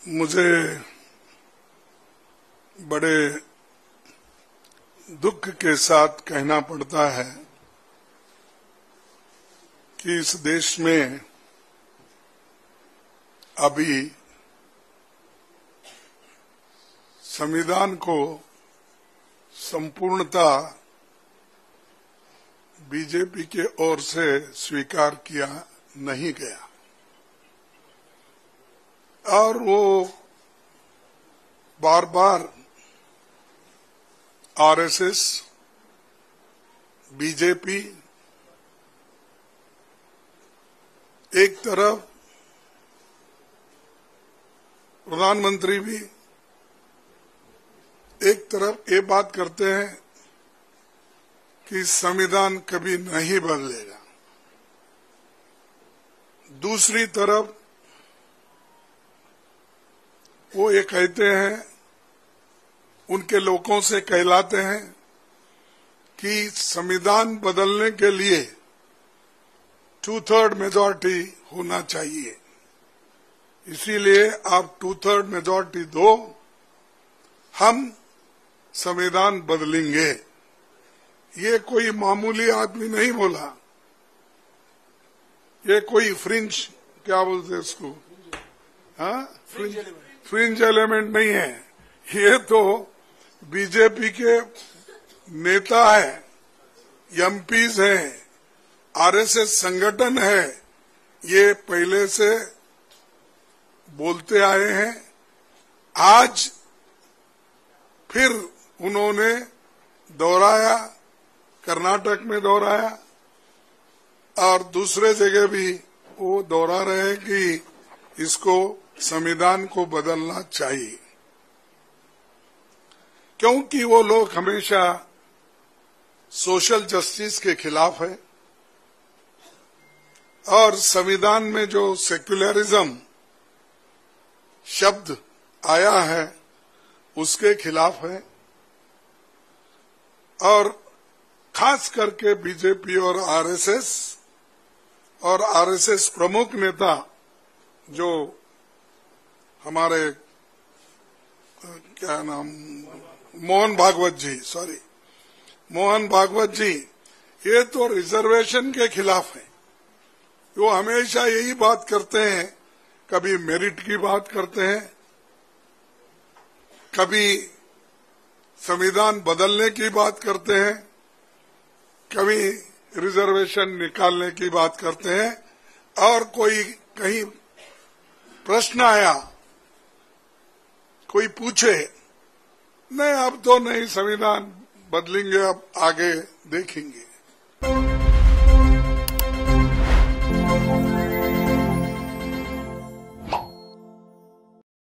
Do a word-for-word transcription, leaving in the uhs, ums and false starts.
मुझे बड़े दुख के साथ कहना पड़ता है कि इस देश में अभी संविधान को संपूर्णता बीजेपी के ओर से स्वीकार किया नहीं गया और वो बार बार आरएसएस, बीजेपी एक तरफ, प्रधानमंत्री भी एक तरफ ये बात करते हैं कि संविधान कभी नहीं बदलेगा, दूसरी तरफ वो ये कहते हैं, उनके लोगों से कहलाते हैं कि संविधान बदलने के लिए टू थर्ड मेजॉरिटी होना चाहिए, इसीलिए आप टू थर्ड मेजॉरिटी दो, हम संविधान बदलेंगे। ये कोई मामूली आदमी नहीं बोला, ये कोई फ्रिंज क्या बोलते हैं इसको, हाँ फ्रिंज फ्रिंज एलिमेंट नहीं है, ये तो बीजेपी के नेता है, एमपीज हैं, आरएसएस संगठन है, ये पहले से बोलते आए हैं। आज फिर उन्होंने दोहराया, कर्नाटक में दोहराया और दूसरे जगह भी वो दोहरा रहे हैं कि इसको संविधान को बदलना चाहिए, क्योंकि वो लोग हमेशा सोशल जस्टिस के खिलाफ है और संविधान में जो सेक्युलरिज्म शब्द आया है उसके खिलाफ है और खास करके बीजेपी और आरएसएस और आरएसएस प्रमुख नेता जो हमारे क्या नाम मोहन भागवत जी सॉरी मोहन भागवत जी ये तो रिजर्वेशन के खिलाफ है। वो हमेशा यही बात करते हैं, कभी मेरिट की बात करते हैं, कभी संविधान बदलने की बात करते हैं, कभी रिजर्वेशन निकालने की बात करते हैं और कोई कहीं प्रश्न आया, कोई पूछे, नहीं अब तो नहीं संविधान बदलेंगे, अब आगे देखेंगे।